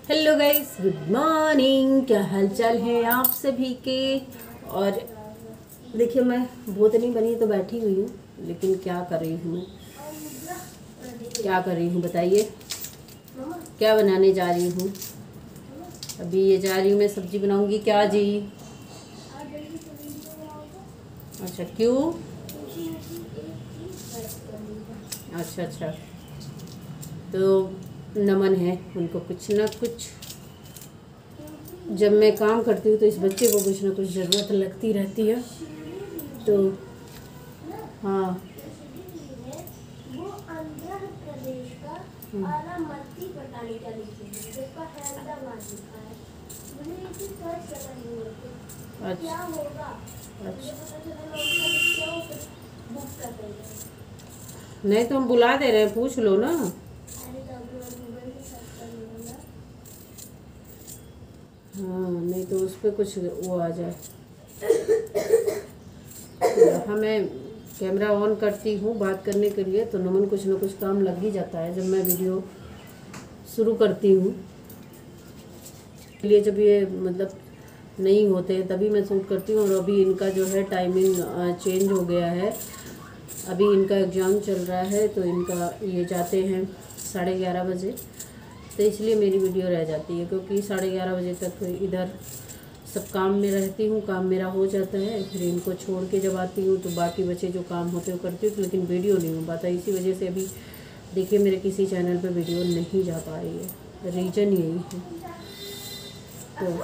Hello guys, good morning. क्या हालचाल है आप सभी के। और देखिए, मैं बहुत नहीं बनी तो बैठी हुई हूँ, लेकिन क्या कर रही हूँ बताइए। क्या बनाने जा रही हूँ? अभी ये जा रही हूँ, मैं सब्जी बनाऊंगी। क्या जी? अच्छा, क्यों? अच्छा, तो नमन है उनको कुछ ना कुछ। जब मैं काम करती हूँ तो इस बच्चे को कुछ ना कुछ ज़रूरत लगती रहती है। तो हाँ, वो आंध्र प्रदेश का आरामती पटाली का लिखी जिसका हैदराबाद लिखा है। मुझे ये चीज़ सर्च करनी होती क्या होगा। मुझे पता चला मैं उनका लिखती हूँ फिर बुक कर देंगे। नहीं तो हम बुला दे रहे हैं, पूछ लो ना। अरे तो अभी मैं गूगल में सर्च कर लूँगा। हाँ, नहीं तो उस पर कुछ वो आ जाए। हाँ, मैं कैमरा ऑन करती हूँ बात करने के लिए, तो नमन कुछ ना कुछ काम लग ही जाता है जब मैं वीडियो शुरू करती हूँ। इसलिए जब ये मतलब नहीं होते तभी मैं शूट करती हूँ। और अभी इनका जो है टाइमिंग चेंज हो गया है। अभी इनका एग्ज़ाम चल रहा है, तो इनका ये जाते हैं 11:30 बजे, तो इसलिए मेरी वीडियो रह जाती है, क्योंकि 11:30 बजे तक इधर सब काम में रहती हूँ, काम मेरा हो जाता है। फिर इनको छोड़ के जब आती हूँ तो बाकी बचे जो काम होते हैं वो करती हूँ, लेकिन वीडियो नहीं हो पाता। इसी वजह से अभी देखिए मेरे किसी चैनल पे वीडियो नहीं जा पा रही है, रीज़न यही है। तो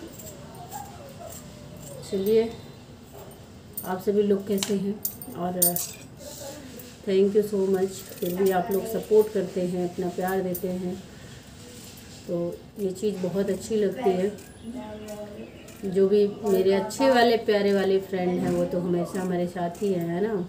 चलिए, आप सभी लोग कैसे हैं? और थैंक यू सो मच, फिर भी आप लोग सपोर्ट करते हैं, अपना प्यार देते हैं, तो ये चीज़ बहुत अच्छी लगती है। जो भी मेरे अच्छे वाले प्यारे वाले फ्रेंड हैं वो तो हमेशा हमारे साथ ही है ना।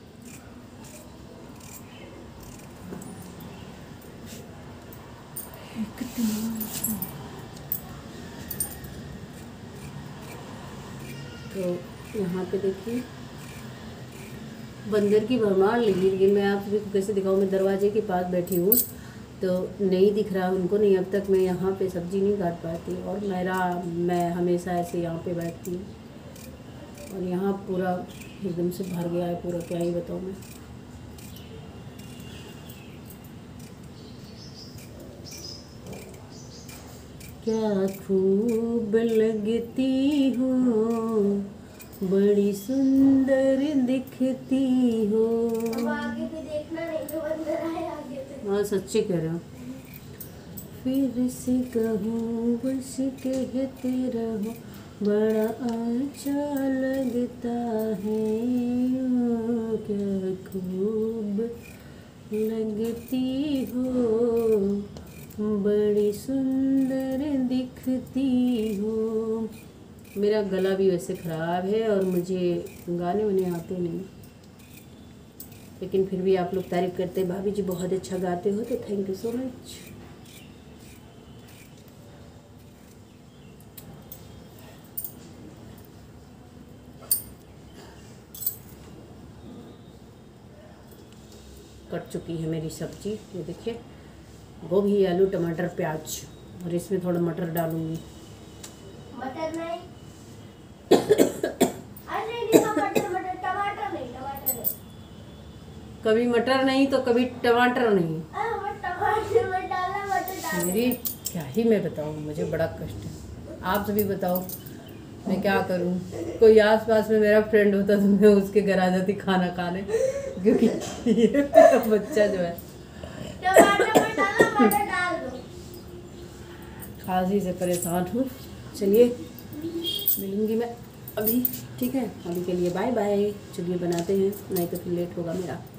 तो यहाँ पे देखिए बंदर की भरमार लगी, लेकिन मैं आप सभी को कैसे दिखाऊँ। मैं दरवाजे के पास बैठी हूँ तो नहीं दिख रहा उनको, नहीं अब तक मैं यहाँ पे सब्ज़ी नहीं काट पाती। और मैं हमेशा ऐसे यहाँ पे बैठती हूँ, और यहाँ पूरा एकदम से भर गया है पूरा, क्या ही बताऊँ मैं। क्या खूब लगती हो, बड़ी सुंदर दिखती हो। आगे भी देखना नहीं तो बंदर आए आगे से। हाँ, सच्ची कह रहा हूँ। फिर से कहूँ बस कहते रहो, बड़ा अच्छा लगता है। ओ, क्या खूब लगती हो, बड़ी सुंदर दिखती हो। मेरा गला भी वैसे ख़राब है और मुझे गाने वाने आते नहीं, लेकिन फिर भी आप लोग तारीफ़ करते हैं, भाभी जी बहुत अच्छा गाते हो, तो थैंक यू सो मच। कट चुकी है मेरी सब्जी, ये देखिए, गोभी आलू टमाटर प्याज, और इसमें थोड़ा मटर डालूंगी। मटर नहीं अरे नहीं मटर टमाटर नहीं। कभी मटर नहीं तो कभी टमाटर नहीं। टमाटर में डाला मटर डाल। मेरी क्या ही मैं बताऊँ, मुझे बड़ा कष्ट है। आप सभी बताओ मैं क्या करूँ। कोई आस पास में मेरा फ्रेंड होता तो मैं उसके घर आ जाती खाना खाने, क्योंकि ये मेरा बच्चा जो है टमाटर में डाला मटर डाल दो। खांसी से परेशान हूँ। चलिए मिलूंगी मैं अभी, ठीक है? अभी के लिए बाय बाय। चलिए बनाते हैं, नहीं तो फिर लेट होगा मेरा।